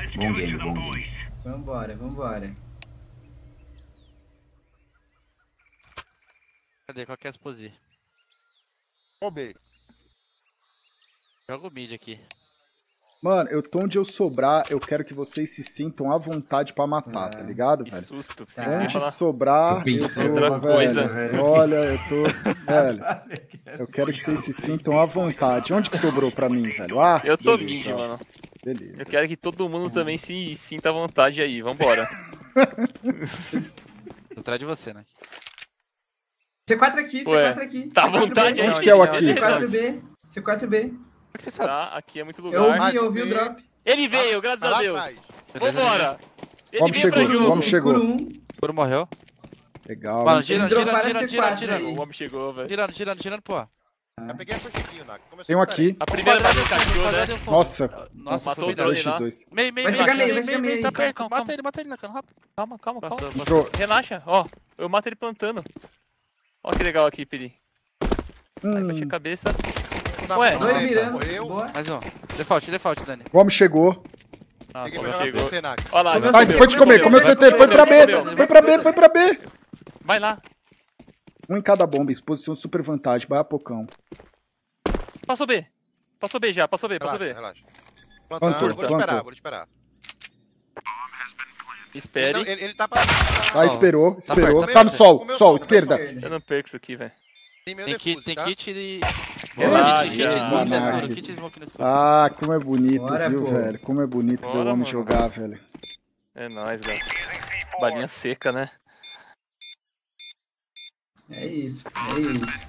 Bom game, bom game. Vambora, vambora. Cadê? Qual que é as posi? Roubei. Joga o mid aqui. Mano, eu tô onde eu sobrar, eu quero que vocês se sintam à vontade pra matar, tá ligado, Que velho? susto. Tá. Onde sobrar, Tô eu pensando tô, outra coisa. velho. Olha, eu tô. Velho, eu quero que vocês se sintam à vontade. Onde que sobrou pra mim, velho? Ah, Eu tô beleza, mid, mano. Beleza. Eu quero que todo mundo também se sinta à vontade aí. Vambora. Tô atrás de você, né? C4 aqui, Ué, C4 aqui. tá à C4B. vontade aí. Onde que é o aqui? C4B. C4B. Como é que você sabe? Tá, aqui é muito Eu lugar. ouvi o drop. Ele veio, graças a Lá Deus. atrás. Vambora. Ele O homem veio pra chegou, jogo. o homem chegou. Escuro 1. Escuro morreu. Legal. Mano, hein? gira, Eles gira, droparam gira, C4 gira, gira. aí. O homem chegou, velho. Girando, pô. Já peguei a puxadinho, Nak. Começou Tem um diferente. aqui. A primeira vez que cachorro, né? Nossa, Nossa, matou o cuidado. drone lá. 2x2. Meio, Vai chegar meio, vai chegar meio. tá perto. Calma, Mata ele, Nakano, rápido. Calma, calma, calma. Passou. Entrou. Relaxa, ó. Eu mato ele plantando. Ó que legal aqui, Peri. Aí bati a cabeça. Na Ué, bola, Dois essa, mirando. Morreu. Boa. Mais um. Default, Dani. O homem chegou. Nossa, Peguei Como melhor chegou. você, Nak. Ó lá, Comeu já Ai, Comeu, foi de comer, comeu CT, foi pra B, foi pra B, foi pra B. Vai lá. Um em cada bomba, exposição super vantagem, vai a pocão. Passou B. Passou B já, passou B, passou Relaxa, B. relaxa. Plantou, Plantando, vou te esperar, plantou. vou te esperar. Espere. Não, ele tá pra... Ah, esperou, esperou. perto, Tá no sol, comeu sol, sol, esquerda. Eu não perco isso aqui, velho. Tem meu Tem defuse, kit, tá? e... Relaxa. Kit smoke no Zanardi. escuro, kit smoke no escuro. Ah, como é bonito, Bora, viu, pô. velho? Como é bonito ver o Bora, homem mano. jogar, velho. É nóis, velho. Balinha seca, né? É isso, é isso.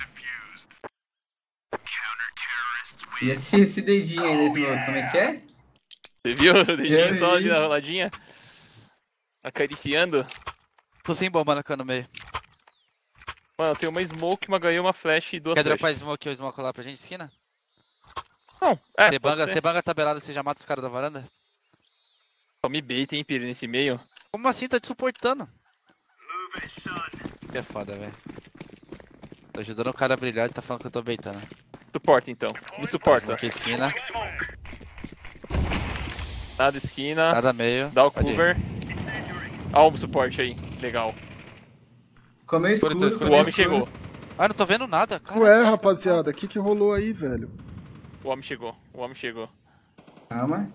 E esse dedinho aí nesse meu, como é que é? Você viu o dedinho Eu só ali vi. na roladinha? Acariciando. Tô sem bomba, Nakano, meio. Mano, eu tenho uma smoke, uma ganhei, uma flash e duas Quer dropar flashes. smoke ou smoke lá pra gente, esquina? Não, Você pode banga, ser. você banga tabelada, você já mata os caras da varanda? Só me bait, hein, Piri, nesse meio. Como assim? Tá te suportando. Que é foda, velho. Tô ajudando o cara a brilhar e tá falando que eu tô beitando. Suporta, então. Me suporta. Aqui esquina, Nada esquina. nada meio. Dá o Pode ir. cover. Ó o suporte aí. Legal. Comeu escuro, Escuro, escuro. O comeu homem escuro. chegou. Ah, não tô vendo nada, cara. Ué, rapaziada, o que rolou aí, velho? O homem chegou. O homem chegou. Calma.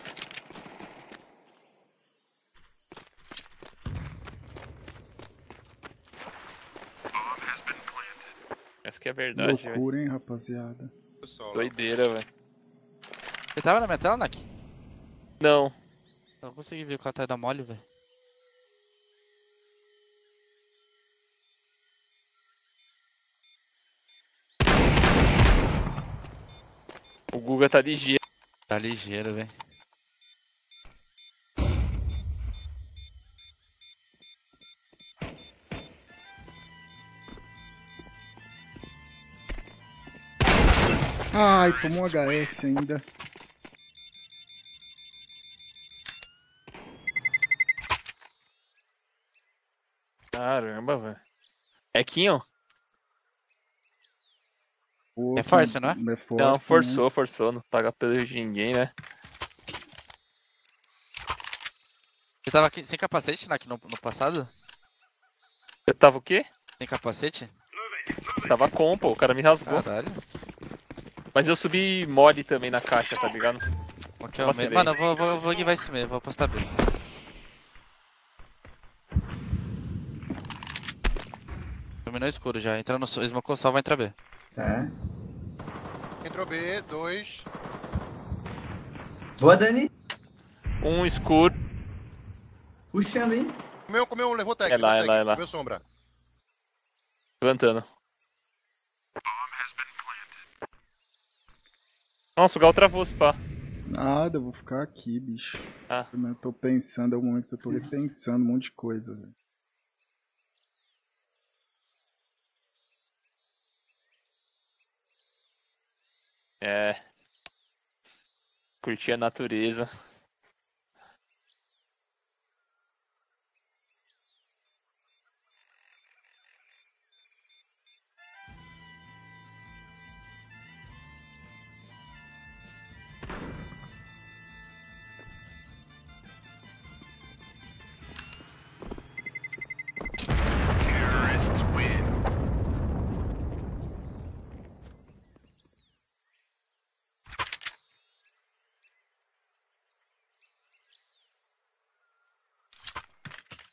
Essa que é a verdade, velho. Loucura, hein, rapaziada. Solo. Doideira, velho. Você tava na minha tela, Nak? Não. Não consegui ver o cara tá da mole, velho. O Guga tá ligeiro. Tá ligeiro, velho. Ai, tomou HS ainda. Caramba, velho. É Quinho? Pô, É força, não é? É força, Não, né? forçou. Não paga pelo de ninguém, né? Você tava aqui sem capacete, Nak, no passado? Eu tava o quê? Sem capacete? Tava com, pô. O cara me rasgou. Caralho. Mas eu subi mod também na caixa, tá ligado? Ok, Vacilei. mano, eu vou guivar esse meio, vou apostar B. Dominou escuro já, entrando no smoke sol, vai entrar B. Tá. Entrou B, 2. Boa, Dani. Um escuro. Puxando, hein? Comeu, levou tag. É lá, levou tag. é lá. Comeu sombra. Plantando. Nossa, o Gal travou, se pá. Nada, eu vou ficar aqui, bicho. Ah. Eu tô pensando, é o momento que eu tô repensando um monte de coisa, velho. É. Curtir a natureza.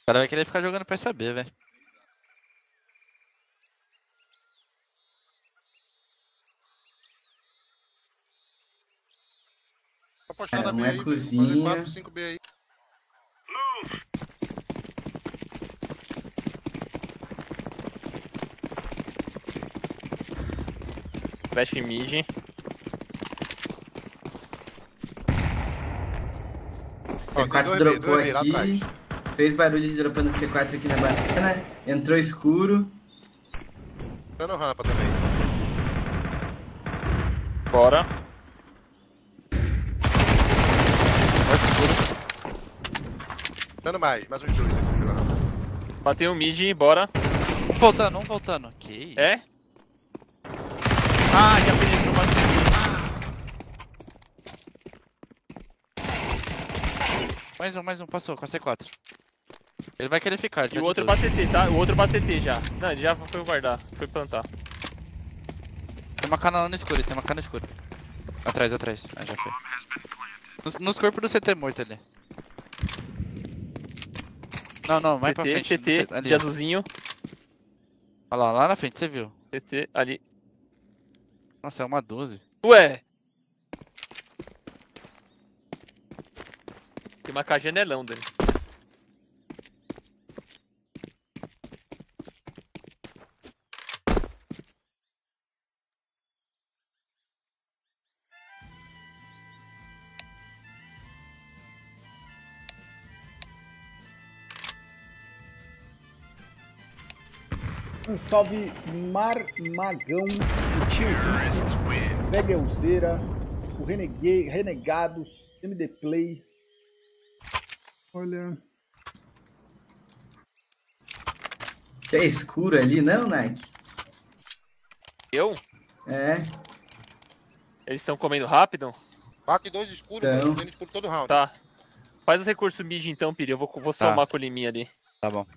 cara vai querer ficar jogando pra saber, velho. Vou apostar Cara, na B um é aí. cozinha. Fazer 4, 5 B aí. Flash mid. Ó, tem C4 dois B, dropou dois B lá aqui. atrás. Fez barulho de dropando C4 aqui na banana. Entrou escuro. Dando rampa também. Bora. Dando mais uns dois aqui pela rampa. Batei um mid, bora. Um voltando. Que isso? É? Ah, já penetrou bastante. Mais um, passou com a C4. Ele vai querer ficar, E o outro pra CT, tá? O outro pra CT já. Não, ele já foi guardar, foi plantar. Tem uma cana lá no escuro, tem uma cana no escuro. Atrás. Ah, já foi. Nos corpos do CT morto ali. Não, mais pra frente. CT, Ali. de azulzinho. Olha lá na frente, você viu. CT, ali. Nossa, é uma 12. Ué! Tem uma com janelão, Dani. Um salve Marmagão, o Tio Rico, Vegelzeira, o Renegados, MD Play. Olha. É escuro ali, não, Nike? Eu? É. Eles estão comendo rápido? Pack 2 escuro, Então. mano. Tem escuro todo round. Tá. Faz os recursos mid então, Piri. Eu vou somar com o Liminha ali. Tá bom.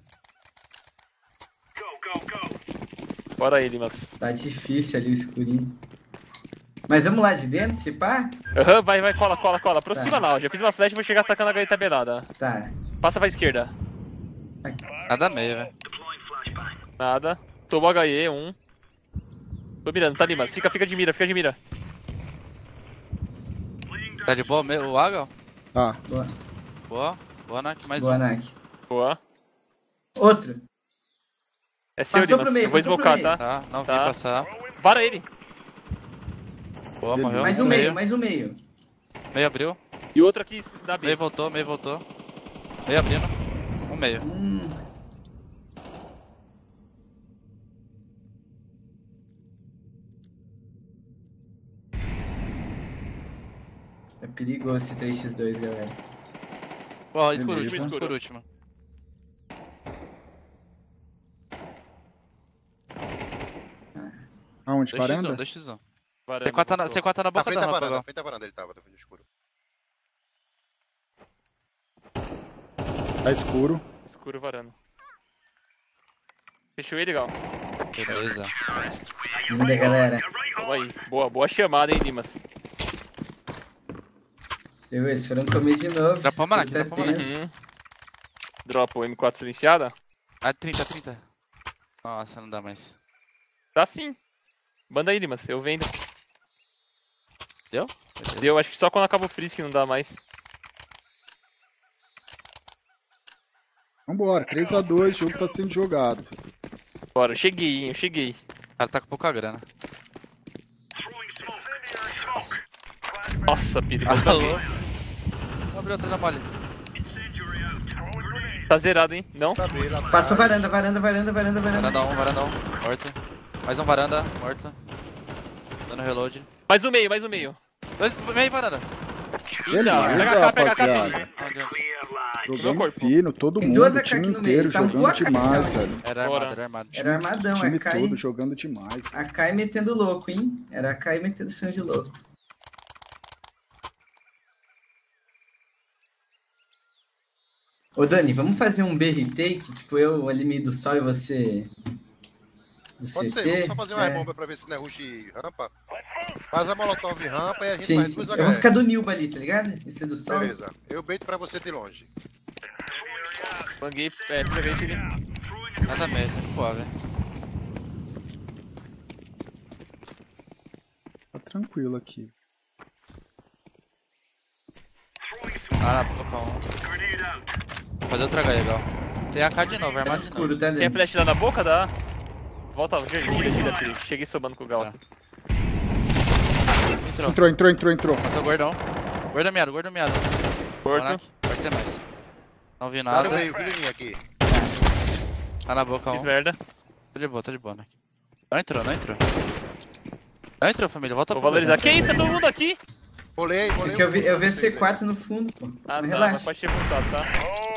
Bora aí, Limas. Tá difícil ali o escurinho. Mas vamos lá de dentro, se pá? Aham, vai, cola. Aproxima Tá. lá, ó. Já fiz uma flash e vou chegar atacando a galera tabelada. Tá. Passa pra esquerda. Nada meio, velho. Nada. Tomou HE, um. Tô mirando, tá, Limas? Fica de mira. Tá de boa mesmo? O Agal? Tá. Boa, Boa, Nak. Mais boa um. Nike. Boa. Outro. É seu, Passou Limas. pro meio, Eu vou passou pro esmocar, meio. tá? Tá, não vi Tá. passar. Vara ele. Boa, Beleza. morreu. Mais um meio, mais um meio. Meio abriu. E outro aqui da B. Meio voltou. Meio abrindo. Um meio. É perigoso esse 3x2, galera. Ó, escuro Beleza. último, escuro último. Aonde? 2x1, Varanda? 2x1. Varanda, C4 tá na Na boca frente da da rampa, varanda, na Gal. frente da varanda ele tava, no escuro. Tá escuro. Escuro varanda. Fechou ele, Gal. Beleza. Linda, galera. Vamos aí. Boa chamada, hein, Limas. Eles foram comer de novo. Dá pra mandar aqui, Tá dá pra mandar. tenso. Dropa o M4 silenciada? Ah, 30. Nossa, não dá mais. Tá sim. Manda aí, Limas. Eu vendo. Deu? Beleza. Deu, acho que só quando acaba o freeze que não dá mais. Vambora, 3x2, o jogo tá sendo jogado. Bora, cheguei, hein, eu cheguei. O cara tá com pouca grana. Nossa, Piri, Alô? Abriu outra da mole. tá zerado, hein? Não? Tá B lá atrás. Passou varanda. Varanda 1. Morto. Mais um varanda, morto. Dando reload. Mais um meio. Meio varanda. Beleza, pega a K, rapaziada. Onde? Jogando corpo. fino, todo Tem mundo, duas o AK time aqui no inteiro meio, tá um jogando full demais, AK, velho. Era Bora. armado. Era armadão, O time a Kai. todo jogando demais. A Kai metendo louco, hein? Era a Kai metendo sangue louco. Ô Dani, vamos fazer um BR take? Tipo, eu ali meio do sol e você. Do Pode CT? ser, vamos só fazer uma É. bomba pra ver se não é rush e rampa. Faz a molotov e rampa e a gente Sim, faz sim. duas Eu vou HR. ficar do Nilba ali, tá ligado? Esse é do sol. Beleza, eu beito pra você de longe. Banguei, peguei ele. Nada meio, tá de boa, velho. Tá tranquilo aqui. Ah, colocar um. Vou fazer outra H, legal. Tem AK de novo, Tá armado de novo. escuro, tá, Tem Dani? flash lá na boca? Dá. Volta, gira, filho. Cheguei sobando com o Gal. Tá. Entrou. Entrou. Passou gordão. Gordo meado. Corto. Pode ter mais. Não vi Tá nada. no meio, filho em mim aqui. Tá na boca Fiz um. merda. Tá de boa, né? Não entrou. Não entrou, família. Volta Vou pro valorizar. gordão. Que isso? Tá todo mundo aqui? Bolei. Porque eu vi C4 no fundo, pô. Ah, Mas tá. relaxa. Mas pode ter voltado, tá?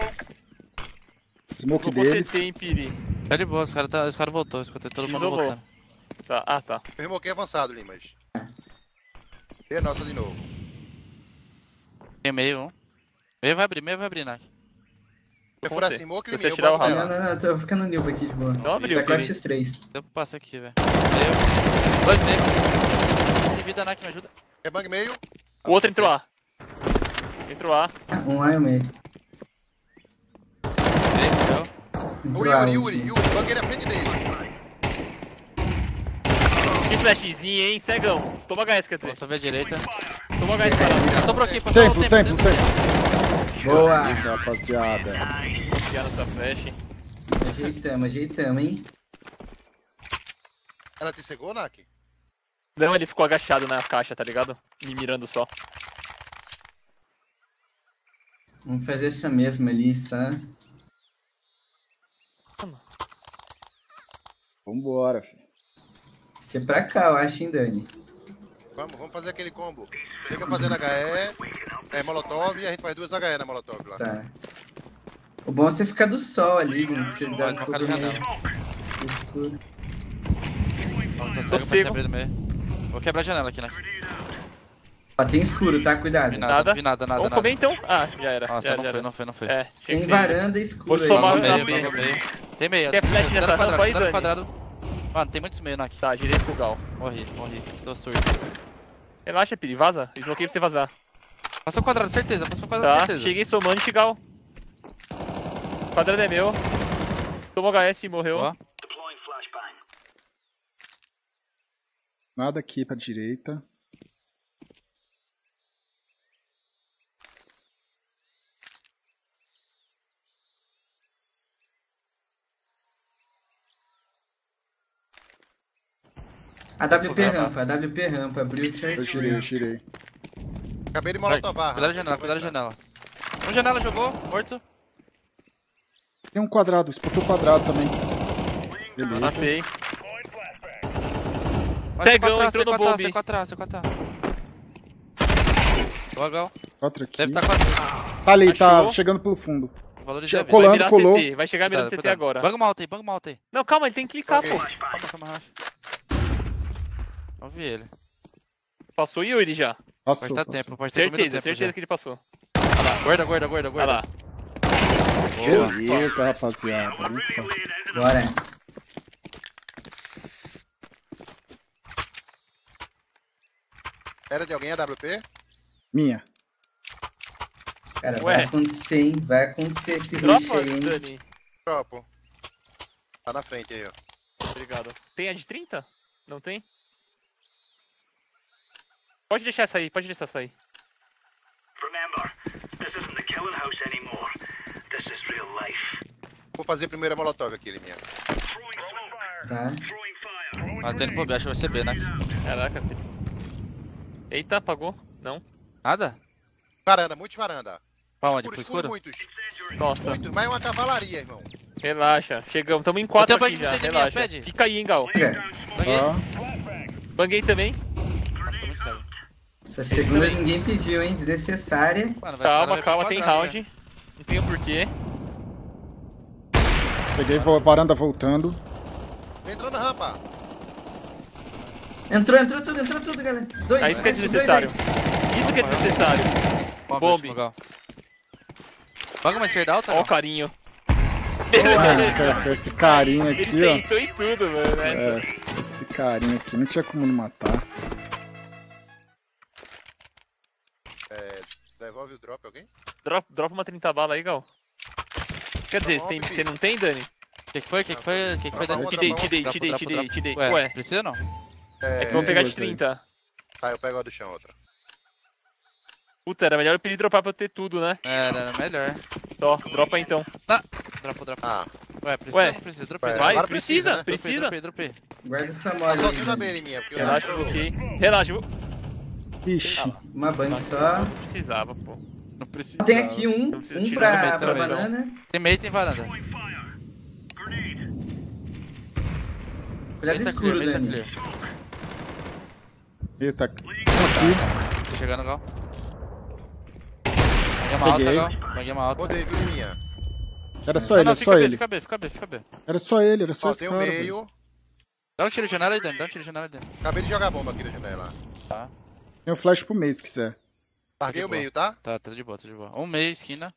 Smoke Vou deles. CT, hein, Piri. Tá de boa, os caras voltou. Escutei todo mundo Isolou. voltando. Tá. Ah, tá. Eu remoquei avançado, Limas. E a nossa de novo. Tem meio, um. Meio vai abrir, Nak. Se Com for você. assim, moque Se em você mim, eu tirar o boto rabo. Não, nela. tô ficando new aqui de boa. Não abriu, Tá Piri. 4x3. Deu pro passo aqui, velho. Meio. Dois meio. Tem vida, Nak, me ajuda. É bang meio. O outro entrou A. Entrou A. Um A e um meio. Meio, O Entrou A, Yuri. Banguei na frente dele. Que flashzinho, hein? Cegão. Toma HS, quer dizer. Vou ver a direita. Toma HS, parado. Sobrou aqui, passou o Tempo. Boa! Isso, rapaziada. Confiar nessa flash. Ajeitamos, hein? Ela te cegou, Nak? Não, ele ficou agachado na caixa, tá ligado? Me mirando só. Vamos fazer essa mesma ali, só. Vambora, filho. Isso é pra cá, eu acho, hein, Dani? Vamos fazer aquele combo. Chega fazendo HE, Molotov e a gente faz 2 HE na Molotov lá. Tá. O bom é você ficar do sol ali, né? Você dá Mais uma cara de meio janela. escuro. Tô Tô cego, cego. abrir do meio. Vou quebrar a janela aqui, Nak. Ó, tem escuro, tá? Cuidado. Nada. Vi nada. Vamos comer então? Ah, já era. Nossa, já não era. foi. É, tinha Tem que ter. varanda escura Vou aí. somar Vamos na no meia. meio. Tem meio. Tem flash nessa rampa aí, Dani? quadrado. Mano, tem muitos meio, Nak. Tá, girei pro Gal. Morri. Tô surdo. Relaxa, Piri, vaza. Desbloqueei pra você vazar. Passou o quadrado, certeza. Tá, cheguei somando, Gal. O quadrado é meu. Tomou HS e morreu. Ó. Nada aqui pra direita. AWP rampa, abriu o certo. Eu girei. Acabei de Molotovar. Cuidado da janela. Um janela jogou, morto. Tem um quadrado, espotou o quadrado também. Beleza. Matei. Mas Pegão, C4A, entrou no bombe. C4A. Boa, Gal. Outro aqui. Deve estar com a... Tá ali, tá Achou? chegando pelo fundo. Valorizei a vida. Colando, Vai virar colou. CT. Vai chegar mirando CT agora. Banga uma alta aí. Não, calma, ele tem que clicar, Ok. pô. Calma, relaxa. Não vi ele. Passou o Yuri já. Passou, Pode dar passou. tempo, pode ter comido tempo Certeza já. que ele passou. Guarda. Olha lá. Boa. Beleza, rapaziada. Ufa. Bora. Era de alguém a WP? Minha. Cara, Ué. vai acontecer, hein? Vai acontecer esse rush Dropa, aí, hein? Dani. Dropo. Tá na frente aí, ó. Obrigado. Tem a de 30? Não tem? Pode deixar essa aí, Remember, this isn't the killing house anymore. This is real life. Vou fazer primeiro a Molotov aqui, Liminha. Throwing smoke. Tá. Throwing fire. Ah, tendo problema, acho que vai ser B, né? Caraca, filho. Eita, apagou? Não. Nada? Varanda, muitos varanda. Pra onde? Pro escuro? Muitos. Nossa, Muitos. Mais uma cavalaria, irmão. relaxa. Chegamos, tamo em 4 Eu tenho aqui banho já, pra você de minha, relaxa. pede. Fica aí, hein, Gal. Pega. Banguei. Ó, Banguei também. Nossa, tô muito cego. Essa segunda ninguém pediu, hein? Desnecessária. Mano, vai Calma, tem quadrado, round. Não tem o porquê. peguei varanda voltando. Entrando na rampa. Entrou tudo, galera. Dois. Ah, isso que é dois desnecessário. aí. Isso que é desnecessário. Bombe. Banga uma esquerda alta? Ó Não? o carinho. Mano, com esse carinho Ele aqui, ó. tentou em tudo, mano. Essa. É, esse carinho aqui, não tinha como não matar. Devolve o drop alguém? Dropa uma 30 bala aí, Gal. Quer dizer, você não tem, Dani? O que foi, Dani? Te dei. Ué, Ué, precisa não? é que eu vou pegar de você. 30. Tá, eu pego a do chão, outra. Puta, era melhor eu pedir dropar pra eu ter tudo, né? Era melhor. Ó, dropa então. Dropa. Ah, Ué, precisa Ué. ou não precisa? Dropei. Vai, agora precisa. Dropei. Guarda essa tá mole só aí, tira Dani. bem em minha, porque eu Relaxa, bloqueei. Relaxa, eu Ixi. Uma bang só. não precisava, pô. Não precisa. Tem aqui um precisa tirar pra, no pra meio, banana. Tem meio e tem varanda. Cuidado Meio tá escuro, clear, Dani. meio tá clear. Ele tá aqui. Tô chegando, Gal. Banguei uma alta, Peguei. Gal. Banguei uma alta. Rodei, tudo em minha. Era só ele, Não, é só ele. Fica B. Era só ele, era só Ó, esse tem o cara. velho. meio. Dá um tiro de janela aí dentro, Acabei de jogar a bomba aqui na janela. Tem o flash pro meio, se quiser. Larguei o meio, tá? Tá de boa. Um meio, esquina.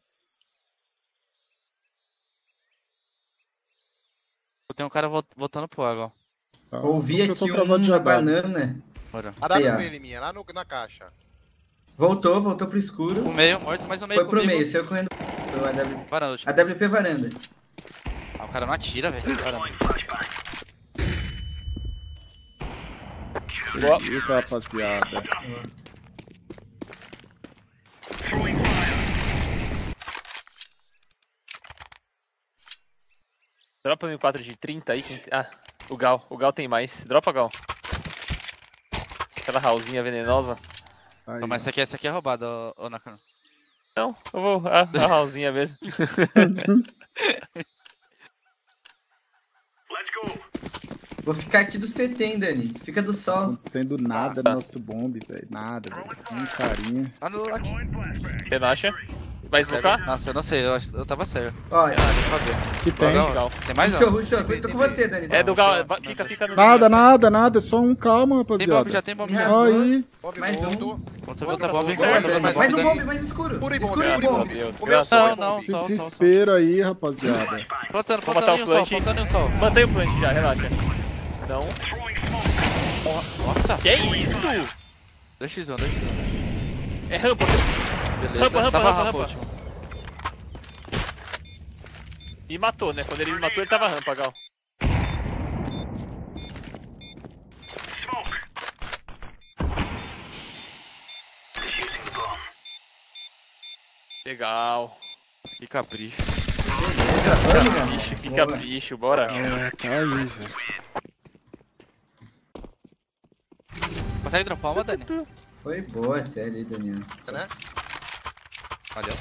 Tem um cara voltando pro A, Gal. Tá. Ouvi Eu tô aqui travado de uma AW. banana. Bora. A Aí, W ó. meio em minha, lá na caixa. Voltou pro escuro. Um meio, morto, mais um meio Foi pro comigo. meio, saiu correndo pro AWP. Varanda. AWP varanda. Ah, o cara não atira, velho. Varanda. Beleza, rapaziada. Dropa meu 4 de 30 aí. Ah, o Gal tem mais. Dropa, Gal. Aquela raulzinha venenosa. Aí, Mas essa aqui é roubada, ô Nakano. Não, eu vou. A raulzinha mesmo. Let's go. Vou ficar aqui do CT, hein, Dani. Fica do Não sol. acontecendo nada no nosso bombe, velho. Nada, velho. Um carinha. Ah, no Lock. Relaxa. Vai smocar? Nossa, eu não sei, eu tava sério. Ó, Que tem? Gal. Tem mais rushou, não? rushou. Tô com você, Dani. É do Gal. Fica no. Nada. Só um calma, Tem bomb rapaziada. já, tem bomb Me já. rasgou. Aí. Bomb Mais um. voltou. Voltou outra bomb, Boa, voltou outra Dani. Mais um bomb. bombe, mais escuro. Puro e bombe, Escuro e puro e bombe. bombe. Deus. O meu Não, sonho, não. Esse Sol. desespero aí, rapaziada. Plantando Vou matar o em um sol, plant. plantando em um sol. Mantém o plant já, relaxa. Não. Nossa, Que isso? 2x1. É rampa. Beleza, Rampa. tava último. Me matou, né? Quando ele me matou, ele tava rampa, Gal. Smoke. Defusing the bomb. Legal. Que capricho. Capricho, que capricho, bora. É, tá aí, velho. Consegue dropar uma, Dani? Foi boa até ali, Daniel. né? Valeu.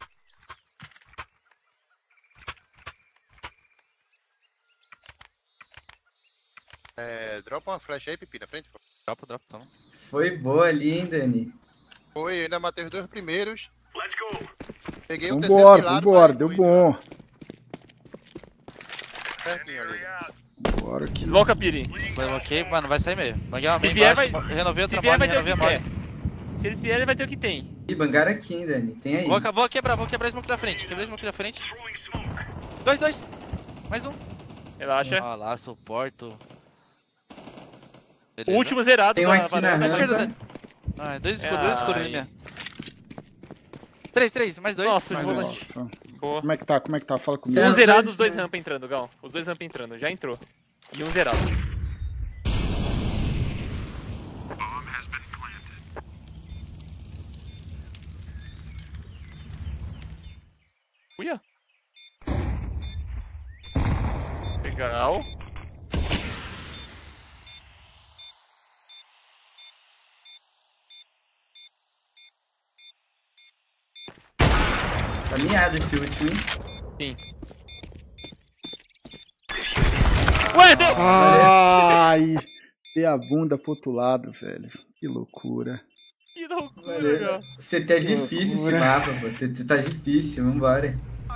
Dropa uma flecha aí, Pipi, na frente. Dropa, toma. Foi boa ali, hein, Dani. Foi, eu ainda matei os dois primeiros. Let's go. Peguei o terceiro pilar. Vambora, deu bom. Pertinho ali. Bora aqui. Smoca, Piri. Ok, mano, vai sair meio. Banguei uma Se meio vier, embaixo, vai- renovei Se outra vier, mole, vai ter o renovei a que mole. quer. Se eles vierem, vai ter o que tem. Ih, bangaram aqui, hein, Dani. Tem aí. Vou quebrar o smoke da frente. Quebrei o smoke da frente. Throwing smoke. Dois. Mais um. Relaxa. Ah lá, suporto. O último zerado Tem um aqui na varanda. esquerda, rampa. Dani. Ah, dois escuros Ai. em minha. Três, mais dois. Nossa, Ai, vou- nossa. Boa. Como é que tá? Fala comigo. Tem Um os zerado, dois- os dois rampa entrando, Gal. Os dois rampa entrando, já entrou. E um zerado. Uia. Legal. Tá miado esse último, hein? Sim. Ué, deu! Ai, dei a bunda pro outro lado, velho. Que loucura. Que loucura, Valeu. Gal. Você tá difícil esse loucura. mapa, pô. Você tá difícil, vambora.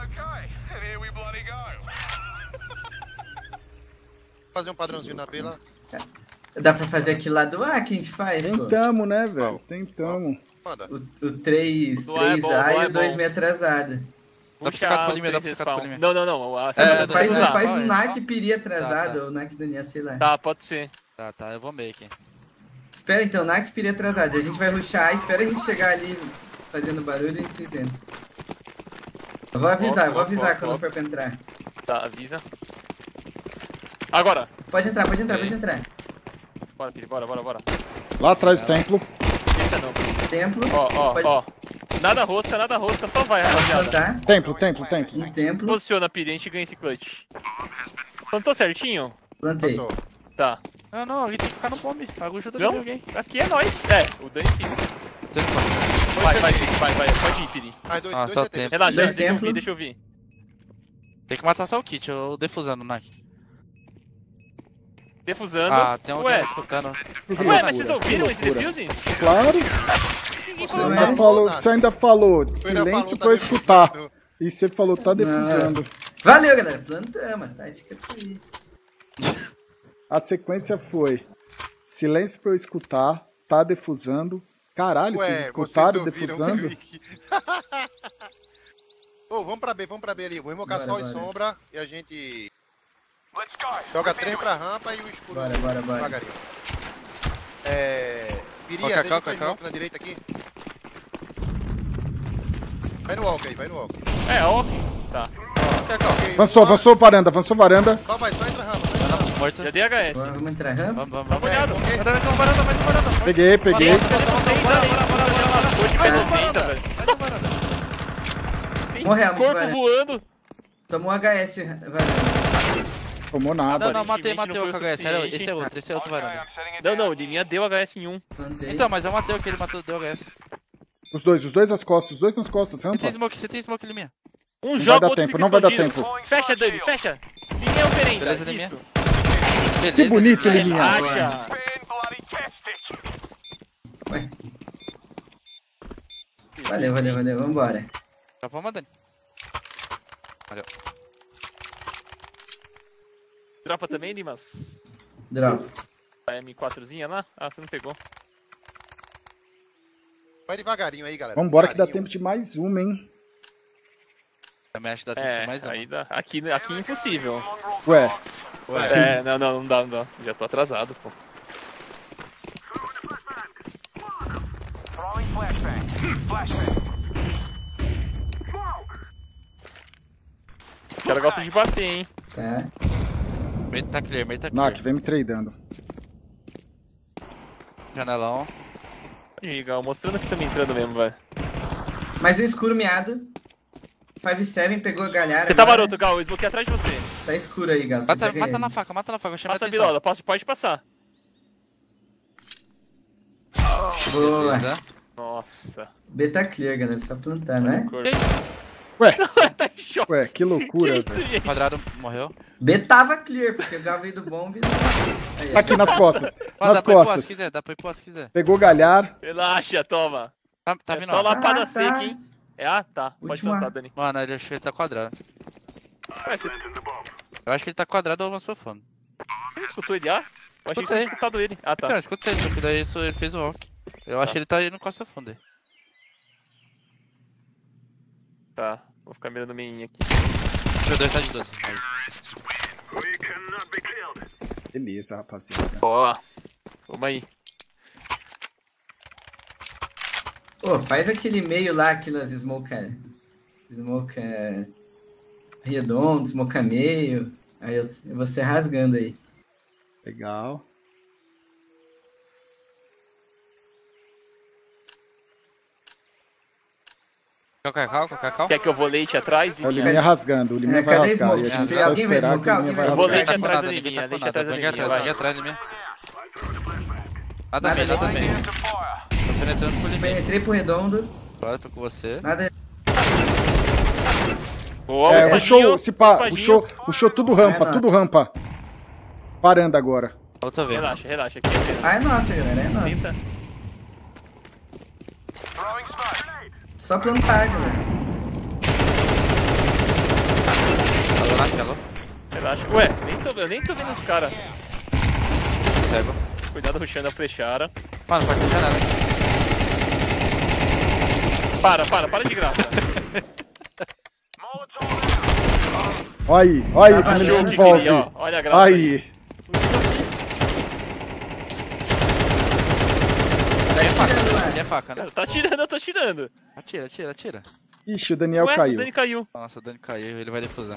Fazer um padrãozinho na B lá. Dá pra fazer aquilo lá do A que a gente faz, pô. Tentamos, né, velho? Tentamos. Manda. O 3, Do A é 3A bom, do A e é o 2 bom. meio atrasado. Dá pra Puxa ficar com os o limite, dá pra três ficar com o respawn. limite. Não. A É, semana dá Faz, pra usar. usar. faz vai, um NAC só. Piri atrasado Tá. ou NAC Daniel, sei lá. Tá, pode ser. Tá, eu vou meio aqui. Espera então, NAC Piri atrasado. A gente vai rushar, espera a gente chegar ali fazendo barulho e vocês entram. Eu vou avisar, Ó, quando for pra entrar. Tá, avisa. Agora. Pode entrar. Bora, Piri, bora. Lá atrás do templo. Eita não, Piri. Templo. Ó. Nada rosca, só vai, rapaziada. Plantar. Templo. Um templo. Posiciona, Piri, a gente ganha esse clutch. Plantou certinho? Plantei. Tô. Tá. Não, alguém tem que ficar no bombe. Ajuda Não, alguém. aqui é nóis. É, o Dani Piri. Vai, Piri, pode ir, Piri. Dois só CT. tempo. Relaxa, Dois deixa templos. eu vir. Tem que matar só o kit, eu defusando, Nak. Defusando. Ah, tem alguém Ué, escutando. mas vocês ouviram esse defuse? Claro. Ninguém Você falou ainda nada. falou, você ainda falou. Ele Silêncio falou, pra eu tá escutar. defusando. E você falou, tá defusando. Valeu, galera. Plantamos. Tática aí. A sequência foi: silêncio pra eu escutar, tá defusando. Caralho, Ué, vocês escutaram vocês ouviram defusando? o Rick? Ô, vamos pra B ali. Vou invocar Bora, sol e bora. sombra e a gente joga 3 pra rampa e o escuro Bora. devagarinho. Piria, Qualquer deixa cal, o walk na direita aqui. Vai no walk aí, É, ó. Tá. Ok, Avançou varanda. Só entra rampa, Morto. Já dei HS. Agora vamos entrar rampa. Vamos. Dá uma olhada. ok. Mais uma varanda. Peguei. Vou de mais 80, velho. Tem Morreu, corpo vai. voando. Tomou HS. Vai. Tomou nada. Não, matei Aparentemente não o foi o KHS. suficiente. Esse é outro varanda. Não, de minha deu HS em um. Plantei. Então, mas eu matei o que ele matou, deu HS. Os dois nas costas, rampa. Você tem smoke ali minha. Um Não joga, vai dar outro tempo, fica não vai dar escondido. tempo. Fecha, Dani, fecha. Ninguém oferenda. Beleza, Liminha. Isso. Que bonito, Liminha. Relaxa. Ué. Valeu. Vambora. Já vamos, Dani. Dropa também, Limas? Drop. A M4zinha lá? Ah, você não pegou. Vai devagarinho aí, galera. Vambora que dá Devagarinho. tempo de mais uma, hein? Também acho que dá tempo de mais um. Aí dá. Aqui é impossível. Ué, Não dá. Já tô atrasado, pô. O cara gosta de bater, hein? Tá. Meio tá clear. Nak, vem me tradando. Janelão. Ih, Gal, mostrando que tá me entrando mesmo, velho. Mais um escuro miado. 5-7 pegou a galhada. Você tá agora. maroto, Gal, eu esboquei atrás de você. Tá escuro aí, Gal. Mata na faca, eu chamo a Passa a atenção. bilola, pode passar. Boa. Beleza. Nossa. B tá clear, galera. Só plantar, né? Cor. Ué, Tá em choque. ué, que loucura, Que isso, velho. gente? Quadrado morreu. B tava clear, porque o Gal veio do bomb. Aí, Aqui nas costas. Dá Nas pra ir pro A se costas. quiser, dá pra ir pro A se quiser. Pegou galhar. Relaxa, toma. Tá É vindo só ó. lá. Lapada tá. seca, hein? Tá. Pode Última. plantar, Dani. Mano, ele achou que ele tá quadrado. Ué, você Eu acho que ele tá quadrado ou avançou fone. escutou ele? Ah? Eu achei que você Escutei. tinha escutado ele. Ah, tá. Então, eu escutei, só que daí isso ele fez o walk. Eu acho que ele tá indo com a sua fundo. Tá. Vou ficar mirando meinha aqui. Meu Deus, tá de 12. Aí. We cannot be killed. Beleza, rapaziada. Boa. Vamos aí. Pô, faz aquele meio lá, aquelas smoke redondo, smoke meio. Aí eu vou ser rasgando aí. Legal. Cacau. Quer que eu vou leite atrás? É o Liminha? Liminha rasgando, o Liminha vai cadê rasgar. E a smoke? gente Se só alguém vai esperar que o smocar, Liminha vai alguém Eu vou rasgar. leite Tá com atrás nada, da ninguém Liminha, tá com leite nada. atrás da Banguei Liminha, atrás, vai. banguei atrás de mim. Nada Nada bem, nada bem. bem. Tô penetrando pro limite. Penetrei pro redondo. Agora tô com você. Nada. Boa, É, Padinho, rushou, se pá, Padinho. rushou tudo rampa, É, tudo rampa. Parando agora. Eu tô vendo. Relaxa, aqui é pena. Ah, é nossa, galera. É nossa. Tenta. Só plantar, galera. Alô, Nath, alô. Relaxa. Ué, eu nem tô vendo os caras. Cego. Cuidado rushando a flechara. Mano, pode ser janela. Para de graça. Olha aí, Tá como ele valendo, se que envolve. queria, ó. Olha a graça. Aí. Aqui é faca, tirando lá. aqui é faca, né? Cara, tá atirando, eu tô atirando. Atira. Ixi, o Daniel Ué, caiu. o Dani caiu. Nossa, o Dani caiu, ele vai defusar.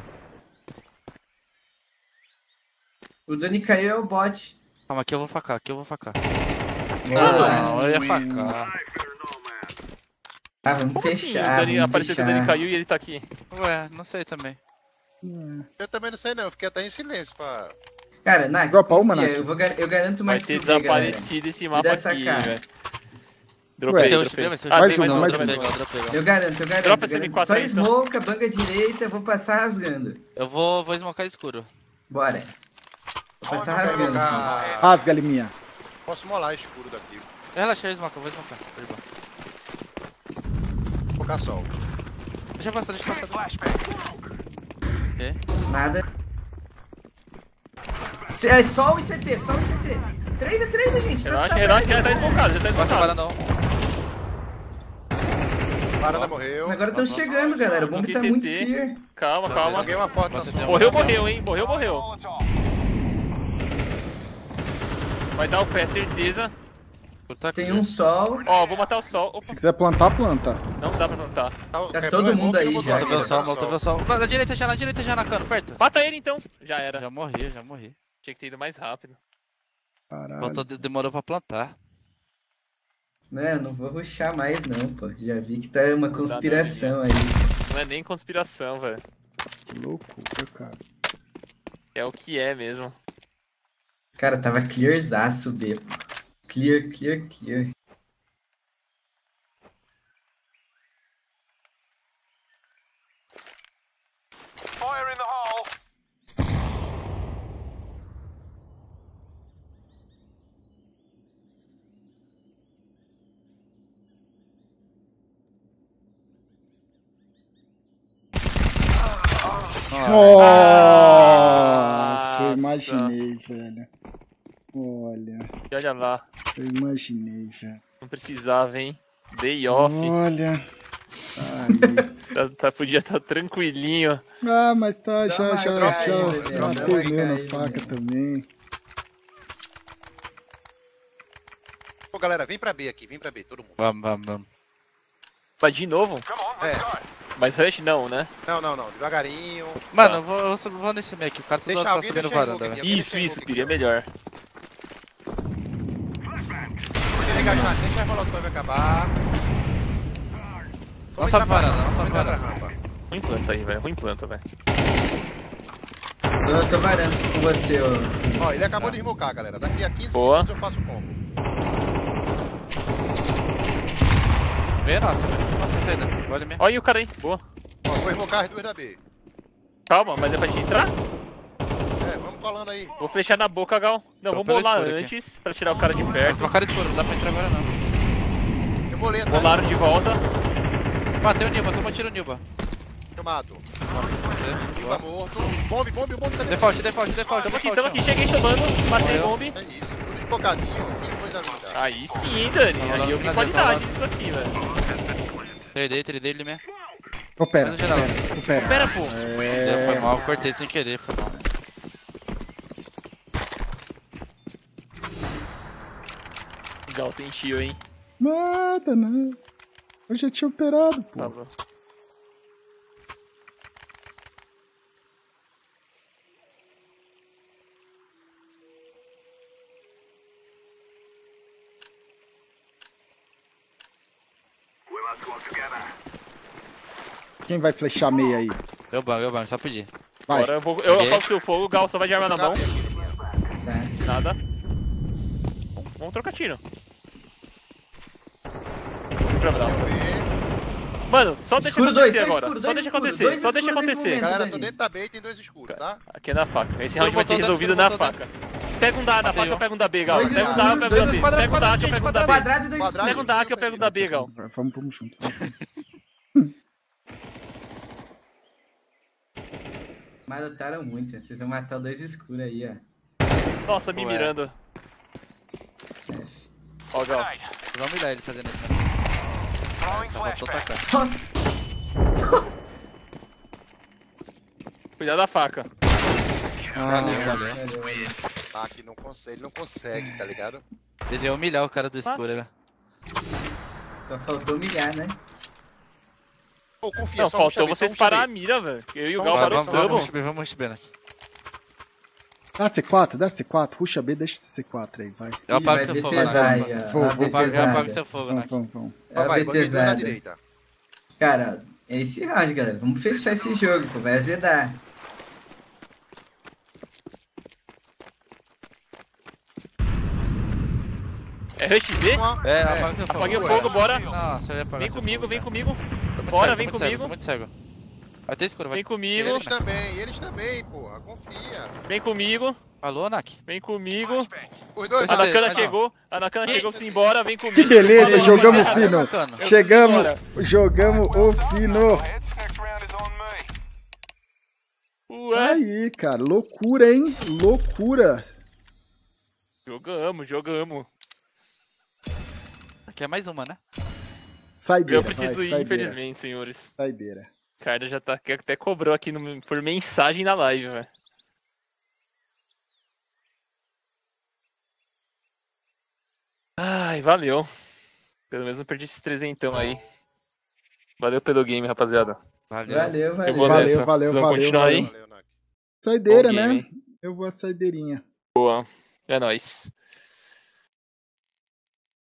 O Dani caiu é o bot. Calma, aqui eu vou facar, aqui eu vou facar. Boa. Não, eu ia facar. Ah, vamos Como assim? fechar. O Dani, vamos apareceu que o fechar. Dani caiu e ele tá aqui. Ué, não sei também. Eu também não sei não, eu fiquei até em silêncio pra... Cara, Nak, Dropa uma, confia, Nak. eu garanto Vai mais ter que tu vê, galera. desaparecido esse Me mapa dá aqui, essa cara. velho. Ué, Vai ser o Dropei. XP, vai ser o Ah, XP. tem mais um, mais Dropei um. igual, dropei igual. Eu garanto, eu garanto. Dropa eu esse garanto. M4 Só aí, então. smoke, a banca direita, eu vou passar rasgando. Eu vou smocar escuro. Bora. Vou passar Eu vou rasgando. colocar- Rasga, Liminha. Posso molar escuro daqui. Relaxa, eu smoke, eu vou smocar. Tô de boa. Vou colocar sol. Deixa eu passar, deixa eu passar. Nada. É só o ICT, só o ICT. Treina, gente. Relaxa, já tá esmocado, já tá Passa a bala esmocado. não. Parada morreu. Agora estão chegando, galera. O bomb tá Aqui, muito TT. clear. Calma, calma. Joguei uma foto na Você sua. tem um- Morreu, hein? Morreu. Vai dar o pé, certeza. Puta Tem que- um sol. Ó, vou matar o sol. Opa, Se quiser plantar, planta. não dá pra plantar. Tá todo mundo aí já. Molotov o sol, molotov o sol. Na direita já, na cano, perto. Mata ele então. Já era. Já morri. Tinha que ter ido mais rápido. Caralho. Faltou, demorou pra plantar. Né, não vou rushar mais não, pô. Já vi que tá uma dá conspiração aí. Não é nem conspiração, velho. Que loucura, cara. É o que é mesmo. Cara, tava clearzaço, B. Clear. Nossa, eu imaginei, velho. Olha, E olha lá. eu imaginei, velho. Não precisava, hein? Day off. Olha. Aí. Podia estar tranquilinho. Ah, mas tá, Dá já uma caída, Daniel, dá matei uma meu na caída, faca Daniel. também. Pô, galera, vem pra B aqui, vem pra B, todo mundo. Vamos. Mas de novo? É, Mas rush não, né? não, devagarinho. Mano, eu vou nesse meio aqui. O cara Deixa tá alguém subindo deixar ele varanda, louco velho. aqui. Isso, Piri, é melhor. Liga já, deixa a molotov acabar. Não sobe varanda, não sobe Vamos entrar pra varanda. rampa. Ruim planta aí, velho. Ruim planta, velho. Eu tô varando com você, ô. Ó, ele acabou de smocar, galera. Daqui a 15 Boa. segundos eu faço o combo. Vem, nossa, velho. Nossa, saída. Olha mesmo. Olha aí o cara aí. Boa. Ó, vou smocar as duas da B. Calma, mas é pra gente entrar? É, vamos colando aí. Vou flechar na boca, Gal. Não, Tô vou pelo molar escuro aqui. antes pra tirar o cara de Mas perto. uma cara escura, não dá pra entrar agora não. Eu molei atrás. Molaram de volta. Matei o Nilba, toma tiro Nilba. Eu mato. Você. Tá morto. Bombe, o bombe tá Default. Tamo aqui, cheguei tomando. Matei Morreu. bombe. É isso, tudo espocadinho, que coisa linda. Aí sim, Dani. Aí eu vi qualidade nisso aqui, velho. Tradei ele mesmo. Opera, Faz o geral. opera. Pera, pô. Foi mal, cortei sem querer, foi mal. Gal sentiu, hein? Nada, não. Eu já tinha operado, pô. Tá bom. Quem vai flechar meia aí? Eu banco, só pedir. Vai. Agora eu Peguei. apago o seu fogo, o Gal só vai de arma na mão. Tá. Nada. Vamos trocar tiro. Pra braço. Mano, só deixa Escuro acontecer dois, agora. escuro, Só dois deixa escuro, acontecer, dois só deixa escuro nesse acontecer. momento. Galera, tô Dani. dentro da B e tem dois escuros, tá? Aqui é na faca. Esse round vai ser botou resolvido dentro, na botou faca. Pega um da A na Matei faca, eu um. pego um da B, Gal. Dois Pega um da A, eu escuros, pego um da dois B. quadrado, Pega um da A, que eu pego um da B. Quadrado e dois Quadrado. Pega um da A, que eu pego um da B, Gal. Vamos junto. Marotaram muito, né? Vocês vão matar dois escuros aí, ó. Nossa, me Ué. mirando. F. Ó, Gal. Vamos mirar ele fazendo isso, né? Só faltou tacar. Nossa, Cuidado da faca. Ah, Valeu. Tá, que não consegue, ele não consegue, tá ligado? Ele ia humilhar o cara do escuro, né? só faltou humilhar, né? Pô, confia, Não, só faltou ruxa B, vocês só parar ruxa a mira, velho. Eu e o Vamos Gal lá, parou Vamos double. vamos B aqui. Dá C4, dá C4. Ruxa B, deixa esse C4 aí, vai. Eu apago Vai seu fogo, BTzar né? aí, ó. Vou, A vou. Eu apago BTzada. seu fogo, Vamos, né? vamos, vamos. É a Vai, banguei dois na BTzada. direita. Cara, é esse round, galera. Vamos fechar esse jogo, pô. Vai azedar. É Rush B? É, apaga seu fogo. Apaguei o Ué. fogo, bora. Nossa, eu ia apagar Vem seu comigo, fogo, vem cara. comigo. Tô muito Bora, cego, vem tô muito cego, comigo. Tô muito cego. Vai ter escuro, vai. Vem comigo, Eles também, porra. Confia. vem comigo, Alô, Nak? vem comigo. Os dois. A Dois, Nakana dois. chegou, a Nakana chegou, sim, bora, vem comigo. Que beleza, Bora, jogamos rapaziada. fino. Bacana. Chegamos, Bora. jogamos o fino. Ué, Aí, cara, loucura, hein? Loucura. jogamos. Aqui é mais uma, né? Saideira, Eu preciso vai, ir, saideira. infelizmente, senhores. Saideira. Carda já tá, até cobrou aqui por mensagem na live, velho. Ai, valeu. Pelo menos não perdi esses 300 aí. Valeu pelo game, rapaziada. Valeu. Valeu, Eu valeu. vou Valeu, nessa. valeu, Vocês vão valeu, continuar valeu. aí? Valeu, Nak. Saideira, Bom né? game, hein? Eu vou a saideirinha. Boa. É nóis.